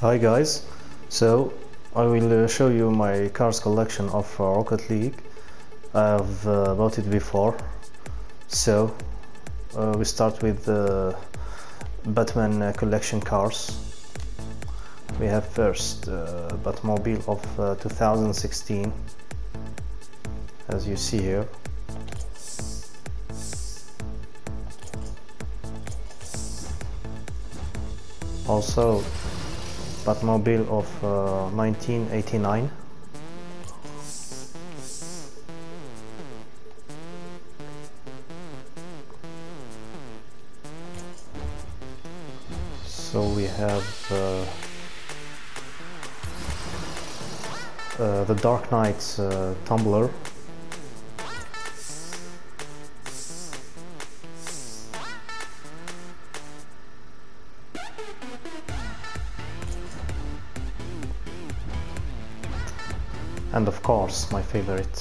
Hi guys, so I will show you my cars collection of Rocket League. I've bought it before. So we start with the Batman collection cars. We have first Batmobile of 2016, as you see here. Also Batmobile of 1989. So we have the Dark Knight's tumbler. And of course, my favorite,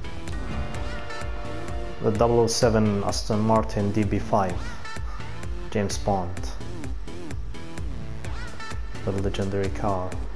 the 007 Aston Martin DB5, James Bond, the legendary car.